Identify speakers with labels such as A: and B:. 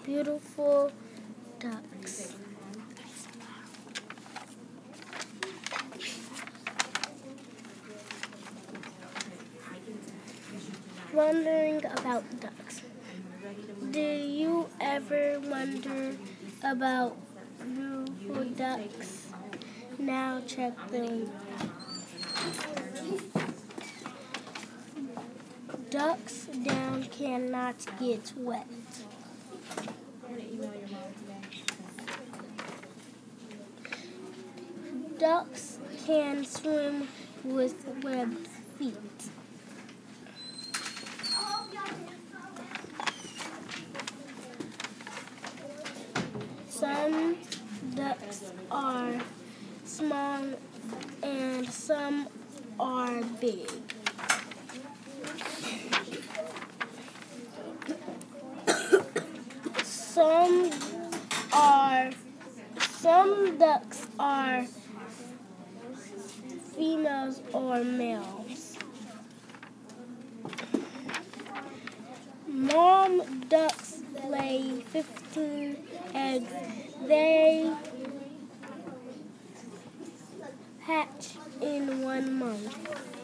A: beautiful ducks. Wondering about ducks. Do you ever wonder about beautiful ducks? Now check them. Ducks down cannot get wet. Ducks can swim with webbed feet. Some ducks are small and some are big. Some ducks are females or males. Mom ducks lay 15 eggs. They hatch in 1 month.